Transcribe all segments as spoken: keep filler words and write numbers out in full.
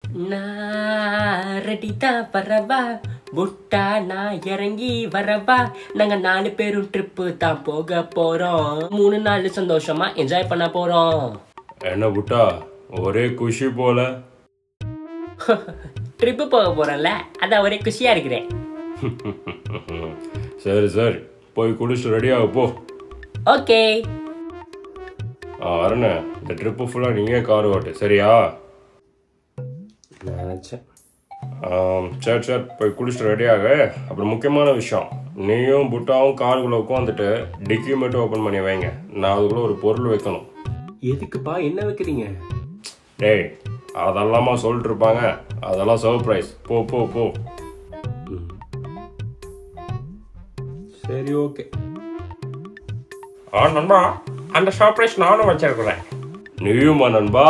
நான் ரெடி தான் வரவா புட்டா நான் இறங்கி வரவா நாங்க நாலு பேரும் ட்ரிப்பு தான் போக போறோம் மூணு நாள் சந்தோஷமா என்ஜாய் பண்ண போறோம். என்ன புட்டா ஒரே குஷி போல? ட்ரிப்பு போக போறோம்ல அதான் ஒரே குஷியா இருக்கிறேன். சரி சரி போய் குடிச்சு ரெடியாக போ. ஓகே அருண், இந்த ட்ரிப்பு ஃபுல்லாக நீங்கள் கார் ஓட்டு சரியா? நினைச்சேன். சரி சரி போய் குடிச்சிட்டு ரெடியாக. அப்புறம் முக்கியமான விஷயம், நீயும் புட்டாவும் காருக்குள்ளே உட்காந்துட்டு டிக்கி மட்டும் ஓப்பன் பண்ணி வைங்க. நான் அதுக்குள்ளே ஒரு பொருள் வைக்கணும். எதுக்குப்பா என்ன வைக்கிறீங்க? டேய் அதெல்லாமா சொல்லிட்டு இருப்பாங்க, அதெல்லாம் சர்ப்ரைஸ். போ போ போ. சரி ஓகே. ஆ நண்பா, அந்த சர்ப்ரைஸ் நானும் வச்சிருக்கிறேன். நீயுமா நண்பா?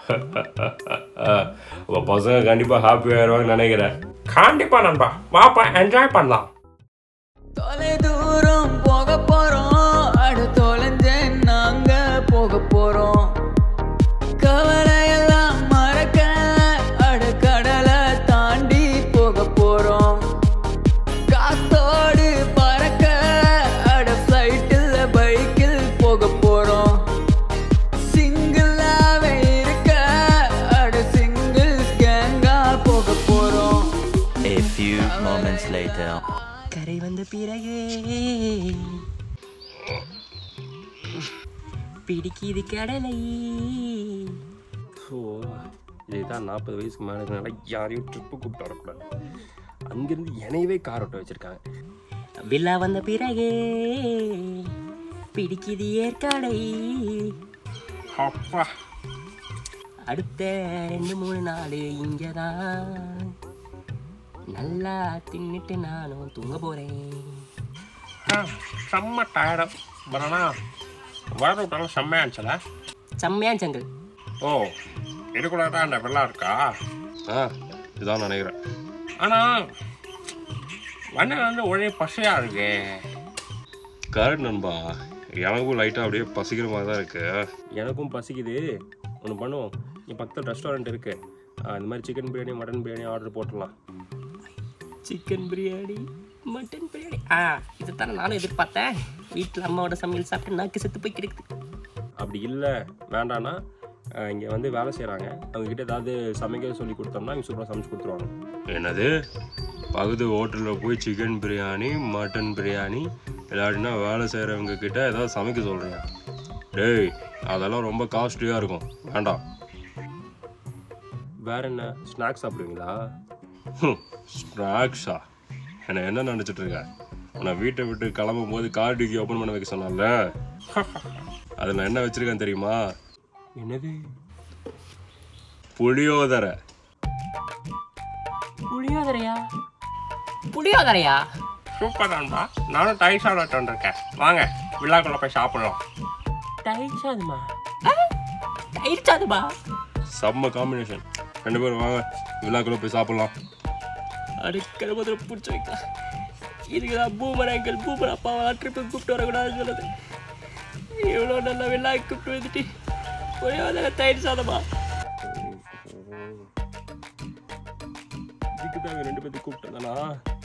பசங்க கண்டிப்பா ஹாப்பி ஆயிடுவாங்கன்னு நினைக்கிறேன். கண்டிப்பா நண்பா, வாப்பா என்ஜாய் பண்ணலாம். தொலை தூரம் போக போறோம், அடு தொலைஞ்சே நாங்க போக போறோம். கவலையெல்லாம் மறக்க அடு கடலை தாண்டி போக போறோம். காத்தோடு பறக்க அடு ஃப்ளைட்டில் பைக்கில் போக போறோம். சிங்கிளாவே இருக்க அடு சிங்கிள் கேங்கா போக போறோம். A few moments later. கரை வந்த பிறகு பிடிக்குது கடலை. ஸோ இதுதான் நாற்பது வயசுக்கு மேலே இருக்கனால யாரையும் ட்ரிப்பு கூப்பிட்டு வரக்கூடாது. அங்கிருந்து என்னையவே கார் ஓட்ட வச்சிருக்காங்க. வில்லா வந்த பிறகு பிடிக்குது ஏற்காடை. அப்பா அடுத்த ரெண்டு மூணு நாள் இங்கதான் நல்லா தின்னுட்டு நானும் தூங்க போறேன். செம்ம டயர்டம் பரணா. வர விட்டாலும் செம்மையா இருந்துச்சல. செம்மையா சங்கல். ஓ இதுக்குள்ள தான் அந்த வெள்ளம் இருக்கா? ஆ இதுதான் நினைக்கிறேன். ஆனால் வண்ண வந்து ஒரே பசையாக இருக்கு. கரெக்ட் நண்பா, எனக்கும் லைட்டாக அப்படியே பசிக்கிற மாதிரி தான் இருக்கு. எனக்கும் பசிக்குது. ஒன்று பண்ணுவோம், என் பக்கத்தில் ரெஸ்டாரண்ட் இருக்கு, இந்த மாதிரி chicken biryani mutton biryani order போட்டுடலாம். சிக்கன் பிரியாணி மட்டன் பிரியாணி ஆ இதை தானே நானும் எதிர்பார்த்தேன். வீட்டில் அம்மாவோட சமையல் சாப்பிட்டு நாக்கு செத்து போய் கிடைக்குது. அப்படி இல்லை வேண்டான்னா இங்கே வந்து வேலை செய்கிறாங்க, அவங்கக்கிட்ட ஏதாவது சமைக்க சொல்லி கொடுத்தோம்னா இங்கே சூப்பராக சமைச்சு கொடுத்துருவாங்க. என்னது பகுதி ஹோட்டலில் போய் சிக்கன் பிரியாணி மட்டன் பிரியாணி இல்லாட்டினா வேலை செய்கிறவங்க கிட்ட ஏதாவது சமைக்க சொல்கிறீங்க? டேய் அதெல்லாம் ரொம்ப காஸ்ட்லியாக இருக்கும், வேண்டாம். வேற என்ன ஸ்நாக்ஸ் சாப்பிடுவீங்களா? ஸ்நாக்ஸா? என்னை என்ன நினச்சிட்டு இருக்க? நான் வீட்டை விட்டு கிளம்பும் போது கார் டிக்கி ஓப்பன் பண்ண வைக்க சொன்னால, அதில் நான் என்ன வச்சிருக்கேன் தெரியுமா? என்னது? புளியோதரை. புளியோதரையா? புளியோதரையா? சூப்பர் தான்பா. நானும் தயிர் சாதம் வந்துருக்கேன், வாங்க விழாக்குள்ள போய் சாப்பிடலாம். தயிர் சாதமா? தயிர் சாதமா? செம்ம காம்பினேஷன். ரெண்டு பேரும் வாங்க விழாக்குள்ள போய் சாப்பிடலாம். அடுக்கிற முதல்ல பிடிச்சி வைக்கலாம். இதுக்குதான் பூமர் அங்கிள் பூமர் அப்பாவை ட்ரிப்புக்கு கூப்பிட்டு வரக்கூடாதுன்னு சொல்லுது. எவ்வளோ நல்லா வெள்ளாக்கி கூப்பிட்டு வந்துட்டு ஒரே அதில் தயிர் சாதமா? இதுக்கு தான் ரெண்டு பேர்த்து கூப்பிட்டேன்னா.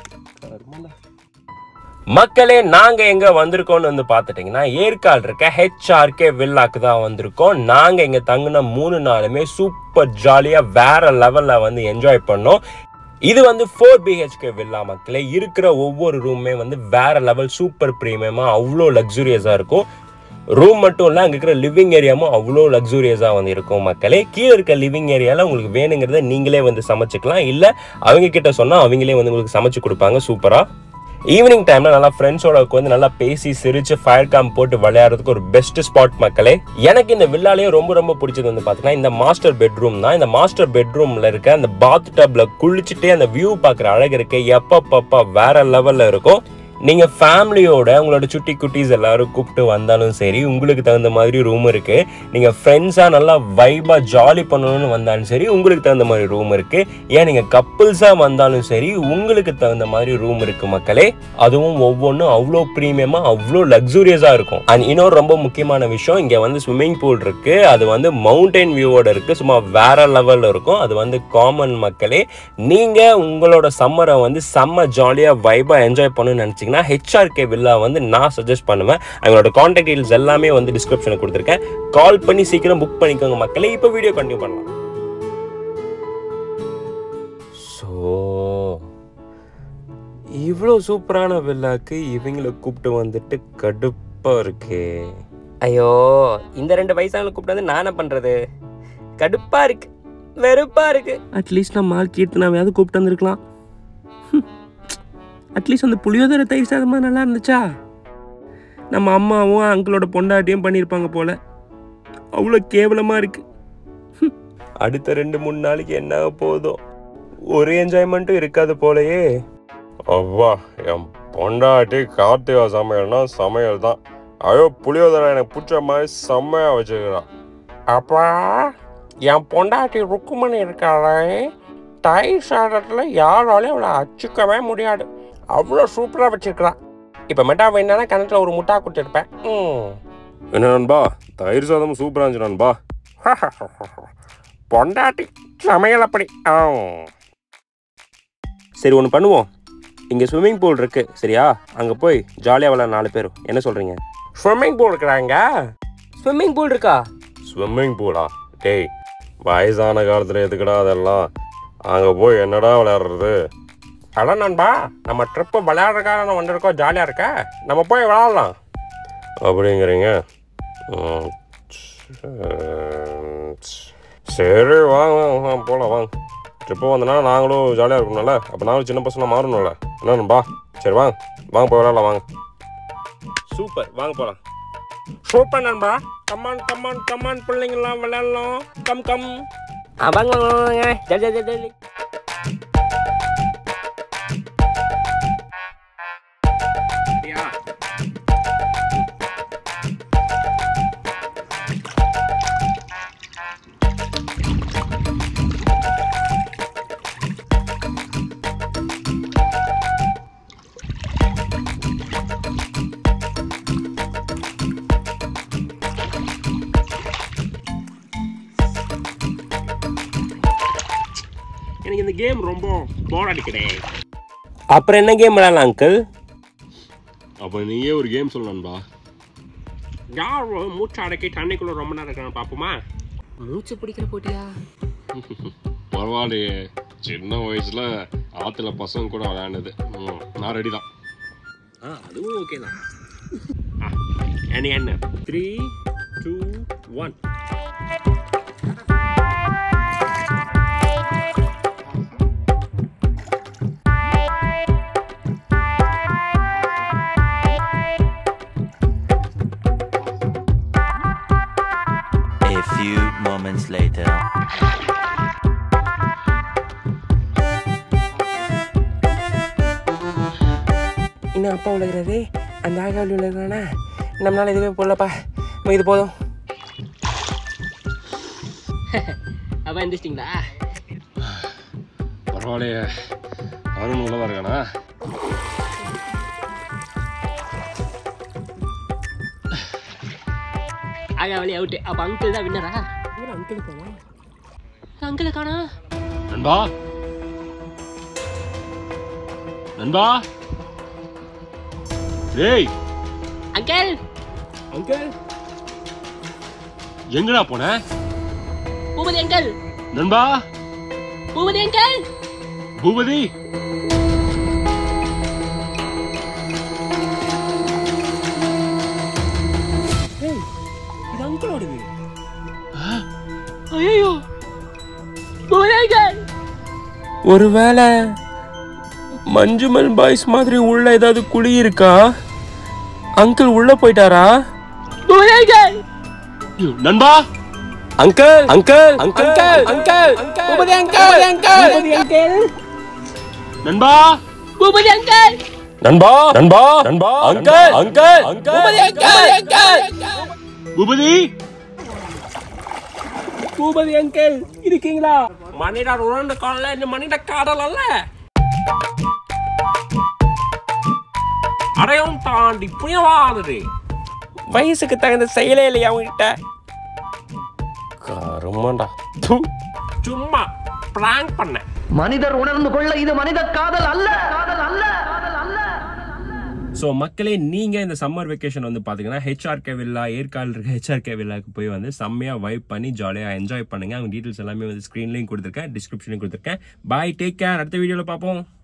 மக்களே நாங்க எங்க வந்திருக்கோம்னு வந்து பாத்துட்டீங்கன்னா ஏற்காடு இருக்க ஹெச்ஆர்கே வில்லாக்கு தான் வந்திருக்கோம். நாங்க இங்க தங்கின மூணு நாளுமே சூப்பர் ஜாலியா வேற லெவல்ல வந்து என்ஜாய் பண்ணோம். இது வந்து ஃபோர் பிஹெச்கே வில்லா மக்களே. இருக்கிற ஒவ்வொரு ரூமே வந்து வேற லெவல் சூப்பர் பிரீமியமா அவ்வளோ லக்ஸூரியஸா இருக்கும். ரூம் மட்டும் இல்லை, அங்கே இருக்கிற லிவிங் ஏரியாவும் அவ்வளோ லக்ஸூரியஸாக வந்து இருக்கும் மக்களே. கீழே இருக்க லிவிங் ஏரியாவில் உங்களுக்கு வேணுங்கிறத நீங்களே வந்து சமைச்சிக்கலாம், இல்லை அவங்க கிட்ட சொன்னால் அவங்களே வந்து உங்களுக்கு சமைச்சு கொடுப்பாங்க சூப்பராக. ஈவினிங் டைம்ல நல்லா ஃப்ரெண்ட்ஸோட உட்காந்து நல்லா பேசி சிரிச்சு ஃபயர் கேம்ப் போட்டு விளையாடுறதுக்கு ஒரு பெஸ்ட் ஸ்பாட் மக்களே. எனக்கு இந்த வில்லாலேயே ரொம்ப ரொம்ப பிடிச்சது வந்து பார்த்தீங்கன்னா இந்த மாஸ்டர் பெட்ரூம் தான். இந்த மாஸ்டர் பெட்ரூம்ல இருக்க அந்த பாத் டப்ல குளிச்சுட்டே அந்த வியூ பார்க்குற அழகு இருக்கு எப்பப்பப்பா வேற லெவல்ல இருக்கும். நீங்கள் ஃபேமிலியோட உங்களோட சுட்டி குட்டீஸ் எல்லாரும் கூப்பிட்டு வந்தாலும் சரி, உங்களுக்கு தகுந்த மாதிரி ரூம் இருக்குது. நீங்கள் ஃப்ரெண்ட்ஸாக நல்லா வைபாக ஜாலி பண்ணணும்னு வந்தாலும் சரி, உங்களுக்கு தகுந்த மாதிரி ரூம் இருக்குது. ஏன் நீங்கள் கப்புள்ஸாக வந்தாலும் சரி, உங்களுக்கு தகுந்த மாதிரி ரூம் இருக்குது மக்களே. அதுவும் ஒவ்வொன்றும் அவ்வளோ ப்ரீமியமாக அவ்வளோ லக்ஸூரியஸாக இருக்கும். அண்ட் இன்னொரு ரொம்ப முக்கியமான விஷயம், இங்கே வந்து ஸ்விம்மிங் பூல் இருக்குது. அது வந்து மவுண்டைன் வியூவோட இருக்குது. சும்மா வேற லெவலில் இருக்கும். அது வந்து காமன் மக்களே. நீங்கள் உங்களோட சம்மரை வந்து செம்ம ஜாலியாக வைபாக என்ஜாய் பண்ணணும்னு நினச்சிங்கன்னா ஹெச்ஆர்கே வில்லா வந்து நான் சஜஸ்ட் பண்ணுவேன். அவங்களோட கான்டாக்ட் டீடைல்ஸ் எல்லாமே வந்து டிஸ்கிரிப்ஷனில் கொடுத்துருக்கேன். கால் பண்ணி சீக்கிரம் புக் பண்ணிக்கோங்க மக்களே. இப்போ வீடியோ கண்டினியூ பண்ணலாம். ஸோ இவ்வளோ சூப்பரான வில்லாக்கு இவங்களை கூப்பிட்டு வந்துட்டு கடுப்பாக இருக்கு. ஐயோ, இந்த ரெண்டு வயசான கூப்பிட்டு வந்து நான் என்ன பண்ணுறது? கடுப்பாக இருக்கு, வெறுப்பாக இருக்கு. அட்லீஸ்ட் நம்ம ஆள் கீர்த்தனாவையாவது கூப்பிட்டு வந்திருக்கலாம். அட்லீஸ்ட் அந்த புளியோதரை தயிர் சாதமாக நல்லா இருந்துச்சா? நம்ம அம்மாவும் அங்கிளோட பொண்டாட்டியும் பண்ணியிருப்பாங்க போல. அவ்வளோ கேவலமாக இருக்கு. அடுத்த ரெண்டு மூணு நாளைக்கு என்ன போதும், ஒரு என்ஜாய்மெண்ட்டும் இருக்காது போலயே. அவ்வா, என் பொண்டாட்டி கார்த்திகா சமையல்னா சமையல் தான். ஐயோ, புளியோதரை எனக்கு பிடிச்ச மாதிரி செம்மையாக வச்சுக்கிறான். அப்பா, என் பொண்டாட்டி ருக்குமணி இருக்காளே, தயிர் சாதத்தில் யாராலையும் அவளை அச்சுக்கவே முடியாது. அவ்வளோ சூப்பராக வச்சுருக்கிறான். இப்போ மெட்டா வேணா கிணத்துல ஒரு முட்டா கொடுத்துருப்பேன். ம் என்ன நண்பா, தயிர் சாதம் சூப்பராக இருந்துச்சு நண்பா. பொண்டாட்டி சமையல் அப்படி. ஆ சரி, ஒன்று பண்ணுவோம். இங்கே ஸ்விம்மிங் பூல் இருக்கு சரியா? அங்கே போய் ஜாலியாக விளையாட நாலு பேரும். என்ன சொல்கிறீங்க? ஸ்விம்மிங் பூல் இருக்கிறாங்க. ஸ்விம்மிங் பூல் இருக்கா? ஸ்விம்மிங் பூலா? டேய், வயசான காலத்தில் எதுக்குடா அதெல்லாம்? அங்கே போய் என்னடா விளையாடுறது? அதான் நண்பா, நம்ம ட்ரிப்பு விளையாடுறதுக்காக வந்திருக்கோம். ஜாலியாக இருக்க, நம்ம போய் விளையாடலாம் அப்படிங்கிறீங்க? சரி, வாங்க வாங்க போகலாம் வாங்க. ட்ரிப்பு வந்தனா நாங்களும் ஜாலியாக இருக்கணும்ல. அப்போ நாங்களும் சின்ன பசங்க மாறணும்ல. என்ன நண்பா? சரி வாங்க வாங்க போய் விளையாடலாம் வாங்க. சூப்பர், வாங்க போகலாம். சூப்பர் நண்பா. கம்மான் கம்மான் கம்மான் பிள்ளைங்களாம் விளையாடலாம். கம் கம் வாங்க வாங்க ஜல்தி ஜல்தி ஜல்தி. எனக்கு இந்த கேம் ரொம்ப போர் அடிக்குதே. அப்புறம் என்ன கேம் விளையாடலாம் அங்கிள்? அப்போ நீயே ஒரு கேம் சொல்லணும்பா. யார் மூச்சு அடக்கி தண்ணிக்குள்ள ரொம்ப நேரம் இருக்கான்னு பார்ப்போமா? மூச்சு பிடிக்கிற போட்டியா? பரவாயில்லையே, சின்ன வயசுல ஆற்றுல பசங்க கூட விளையாண்டது. நான் ரெடி தான். ஆ, அதுவும் ஓகே தான். என்ன என்ன three two one. A few moments later. இன்னும் அப்பா விளையாடுறாரு, அந்த ஆகாவில் விளையாடுறானா? நம்மளால எதுவுமே போடலப்பா, நம்ம இது போதும். அப்பா எந்திரிச்சிட்டிங்களா? பரவாயில்லையே, அருண் உள்ளதா இருக்கானா? ஆகா வழி அவுட்டு. அப்போ அங்கிள் தான் வின்னரா? அங்கிள் காணா? அங்கிள் காணா? நண்பா நண்பா டேய் அங்கிள் அங்கிள் எங்கடா போன? பூபதி அங்கிள். நண்பா பூபதி அங்கிள். பூபதி இது அங்கிளோடது. ஐயோ, பூபதி அங்கிள். ஒருவேளை மஞ்சுமல் பாய்ஸ் மாதிரி உள்ள ஏதாவது குழி இருக்கா? அங்கிள் உள்ள போயிட்டாரா? பூபதி அங்கிள். நண்பா uncle uncle uncle uncle Boopathi uncle uncle Boopathi uncle நண்பா பூபதி அங்கிள். நண்பா நண்பா நண்பா uncle uncle Boopathi uncle uncle Boopathi Boopathi uncle இருக்கீங்களா? மணிடா உருண்ட கால்ல இந்த மணிட காடல் அல்ல அடையும் தாண்டி புயவானது. வயசுக்கு தகுந்த செயலே இல்லையா அவங்ககிட்ட? கருமாண்டா சும்மா பிளான் பண்ண. மனிதர் உணர்ந்து கொள்ள இது மனித காதல் அல்ல காதல் அல்ல காதல் அல்ல. ஸோ மக்களே, நீங்கள் இந்த சம்மர் வெக்கேஷன் வந்து பார்த்தீங்கன்னா ஹெச்ஆர்கே வில்லா, ஏற்காடு இருக்க ஹெச்ஆர்கே வில்லாக்கு போய் வந்து செம்மையாக வைப் பண்ணி ஜாலியாக என்ஜாய் பண்ணுங்கள். அவங்க டீட்டெயில்ஸ் எல்லாமே வந்து ஸ்க்ரீன்லேயும் கொடுத்துருக்கேன், டிஸ்கிரிப்ஷன்லையும் கொடுத்துருக்கேன். Bye, take care. அடுத்த வீடியோவில் பார்ப்போம்.